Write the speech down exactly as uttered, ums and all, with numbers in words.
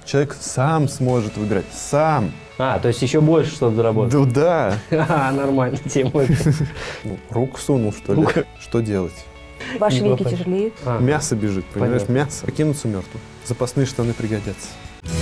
человек сам сможет выбирать, сам. А, то есть еще больше что-то заработать? Ну да. А, нормальная тема. Ну, руку сунул, что ли? Что делать? Ваши веки тяжелеют? Мясо бежит, понимаешь? Понятно. Мясо. Покинуться мертвым. Запасные штаны пригодятся.